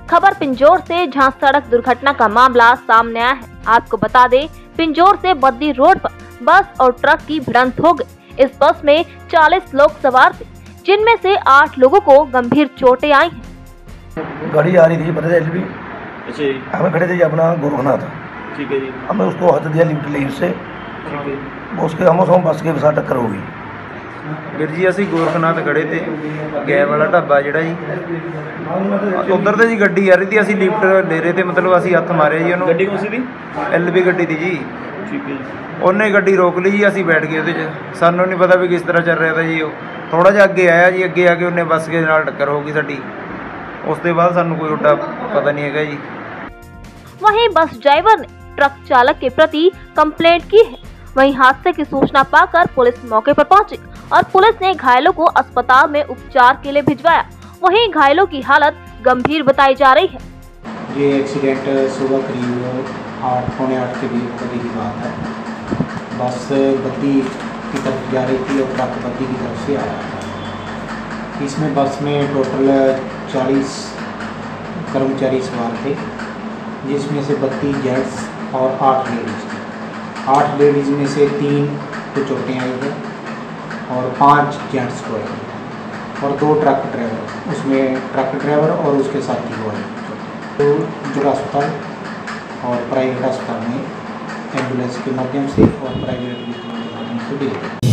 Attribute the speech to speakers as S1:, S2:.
S1: खबर पिंजौर से, जहां सड़क दुर्घटना का मामला सामने आया है। आपको बता दें, पिंजौर से बद्दी रोड पर बस और ट्रक की भिड़ंत हो गई। इस बस में 40 लोग सवार थे, जिनमें से 8 लोगों को गंभीर चोटें आई हैं।
S2: गाड़ी आ रही थी पता है भी।
S3: अच्छा जी।
S2: हमें खड़े थे जी अपना गोरखनाथ।
S3: ठीक है जी।
S2: हमें उसको हाथ दिया लिफ्ट ली उससे।
S3: ठीक है।
S2: उसके हम बस के साथ टक्कर हो गई।
S3: ਵੀਰ ਜੀ ਅਸੀਂ ਗੋਰਖਨਾਥ ਖੜੇ ਤੇ ਗੈਬ ਵਾਲਾ ਢਾਬਾ ਜਿਹੜਾ ਜੀ ਉਧਰ ਤੇ ਜੀ ਗੱਡੀ ਆ ਰਹੀ ਸੀ, ਅਸੀਂ ਲਿਫਟ ਲੈ ਰਹੇ ਤੇ ਮਤਲਬ ਅਸੀਂ ਹੱਥ ਮਾਰਿਆ ਜੀ ਉਹਨੂੰ। ਗੱਡੀ ਕੌਣ ਸੀ ਦੀ? LB ਗੱਡੀ ਦੀ ਜੀ। ਠੀਕ ਹੈ ਜੀ। ਉਹਨੇ ਗੱਡੀ ਰੋਕ ਲਈ ਜੀ, ਅਸੀਂ ਬੈਠ ਗਏ ਉਹਦੇ 'ਚ। ਸਾਨੂੰ ਨਹੀਂ ਪਤਾ ਵੀ ਕਿਸ ਤਰ੍ਹਾਂ ਚੱਲ ਰਿਹਾ ਤਾ ਜੀ। ਉਹ ਥੋੜਾ ਜਿਹਾ ਅੱਗੇ ਆਇਆ ਜੀ, ਅੱਗੇ ਆ ਕੇ ਉਹਨੇ ਬੱਸ ਦੇ ਨਾਲ ਟੱਕਰ ਹੋ ਗਈ ਸਾਡੀ। ਉਸ ਤੋਂ ਬਾਅਦ ਸਾਨੂੰ ਕੋਈ ਉੱਡਾ पता नहीं है जी।
S1: वहीं बस ड्राइवर ने ट्रक चालक के प्रति कंप्लेंट की है। वहीं हादसे की सूचना पाकर पुलिस मौके पर पहुंची और पुलिस ने घायलों को अस्पताल में उपचार के लिए भिजवाया। वहीं घायलों की हालत गंभीर बताई जा रही है।
S4: ये एक्सीडेंट सुबह करीब 8-8:45 के बीच की बात है। बस बद्दी की तरफ जा रही थी और ट्रक बद्दी की तरफ से आ रहा था। इसमें बस में टोटल 40 कर्मचारी सवार थे, जिसमें से 32 जेंट्स और 8 लेडीज़। 8 लेडीज़ में से 3 को चोटें आई है और 5 जेंट्स को आई है और 2 ट्रक ड्राइवर, उसमें ट्रक ड्राइवर और उसके साथी को आई। तो जिला अस्पताल और प्राइवेट अस्पताल में एम्बुलेंस के माध्यम से और प्राइवेट के माध्यम से भेजा।